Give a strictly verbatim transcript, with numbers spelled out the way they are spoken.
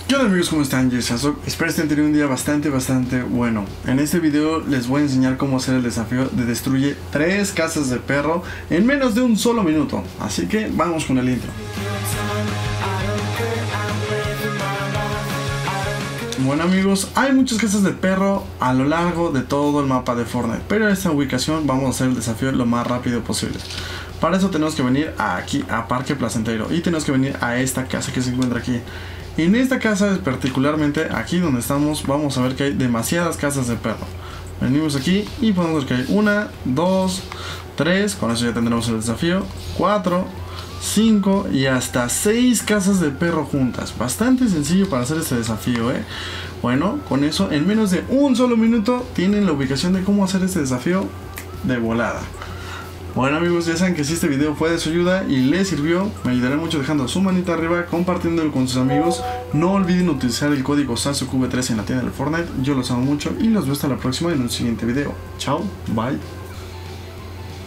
¿Qué onda amigos? ¿Cómo están? Yo soy Azok. Espero estén teniendo un día bastante, bastante bueno. En este video les voy a enseñar cómo hacer el desafío de destruye tres casas de perro en menos de un solo minuto. Así que vamos con el intro. Bueno amigos, hay muchas casas de perro a lo largo de todo el mapa de Fortnite, pero en esta ubicación vamos a hacer el desafío lo más rápido posible. Para eso tenemos que venir aquí a Parque Placentero y tenemos que venir a esta casa que se encuentra aquí. En esta casa, particularmente aquí donde estamos, vamos a ver que hay demasiadas casas de perro. Venimos aquí y podemos ver que hay una, dos, tres, con eso ya tendremos el desafío, cuatro, cinco y hasta seis casas de perro juntas. Bastante sencillo para hacer este desafío, ¿eh? Bueno, con eso en menos de un solo minuto tienen la ubicación de cómo hacer este desafío de volada. Bueno amigos, ya saben que si este video fue de su ayuda y les sirvió, me ayudará mucho dejando su manita arriba, compartiéndolo con sus amigos. No olviden utilizar el código SASOKV tres en la tienda del Fortnite. Yo los amo mucho y los veo hasta la próxima en un siguiente video. Chao, bye.